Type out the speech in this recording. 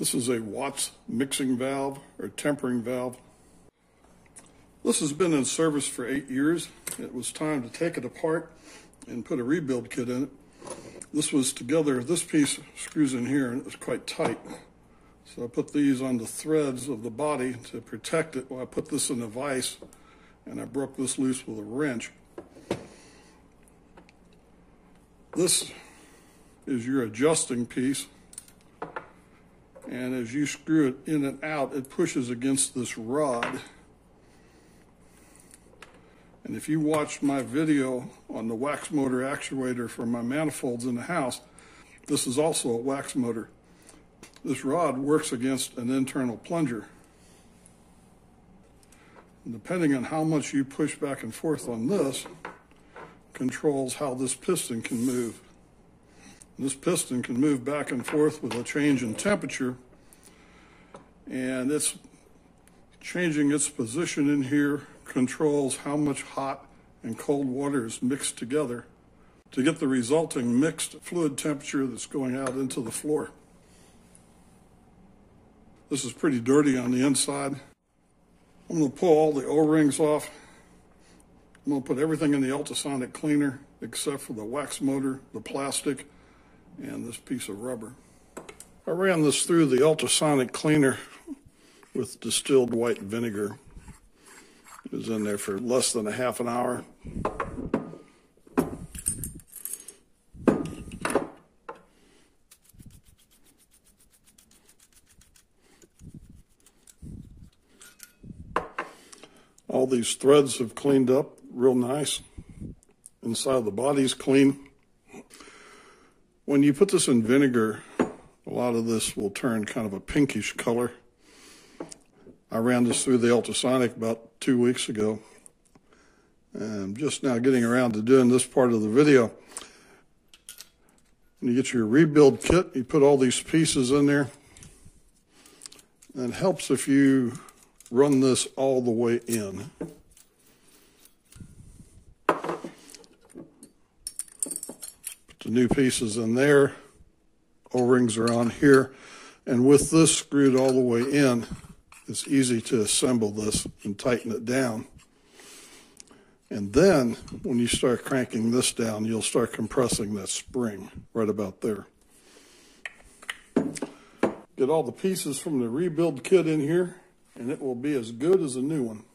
This is a Watts mixing valve or tempering valve. This has been in service for 8 years. It was time to take it apart and put a rebuild kit in it. This was together, this piece screws in here and it was quite tight. So I put these on the threads of the body to protect it while I put this in a vise, and I broke this loose with a wrench. This is your adjusting piece, and as you screw it in and out, it pushes against this rod. And if you watched my video on the wax motor actuator for my manifolds in the house, this is also a wax motor. This rod works against an internal plunger. And depending on how much you push back and forth on this, controls how this piston can move. This piston can move back and forth with a change in temperature, and it's changing its position in here controls how much hot and cold water is mixed together to get the resulting mixed fluid temperature that's going out into the floor. This is pretty dirty on the inside. I'm going to pull all the O-rings off. I'm going to put everything in the ultrasonic cleaner except for the wax motor, the plastic, and this piece of rubber. I ran this through the ultrasonic cleaner with distilled white vinegar. It was in there for less than a half an hour. All these threads have cleaned up real nice. Inside of the body's clean. When you put this in vinegar, a lot of this will turn kind of a pinkish color. I ran this through the ultrasonic about 2 weeks ago. And I'm just now getting around to doing this part of the video. When you get your rebuild kit, you put all these pieces in there. And it helps if you run this all the way in. Put the new pieces in there. O-rings are on here. And with this screwed all the way in, it's easy to assemble this and tighten it down. And then when you start cranking this down, you'll start compressing that spring right about there. Get all the pieces from the rebuild kit in here, and it will be as good as a new one.